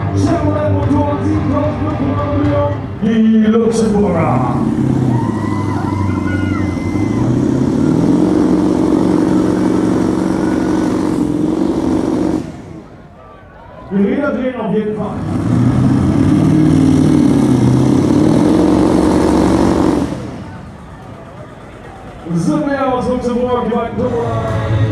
Chevrolet-Motor 7.500 Millionen, die Luxemburger. Die Räder drehen auf jeden Fall. Sind wir aus Luxemburg, die beiden Turboler.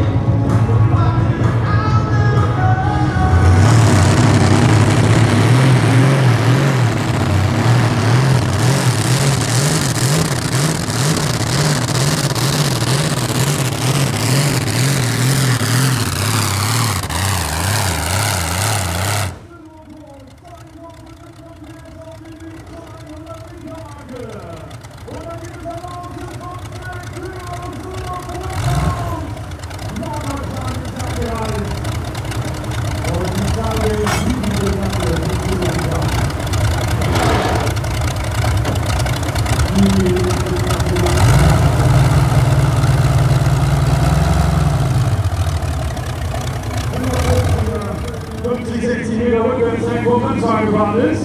Meter rückwärts ein Vorwärtswagen gefahren ist.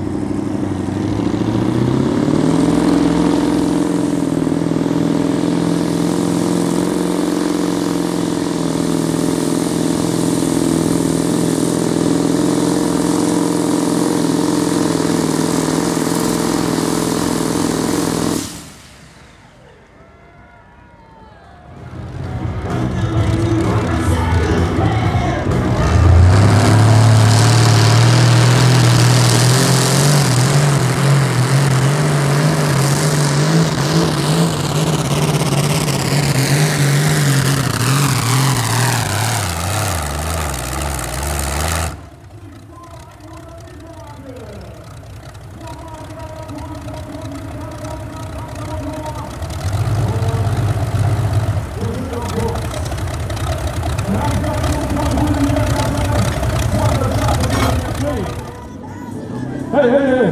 Hey, hey, hey!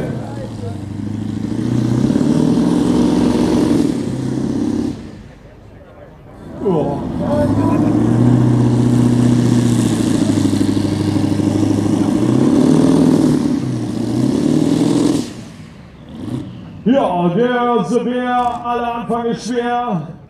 Oh. Ja, der Bär, aller Anfang ist schwer.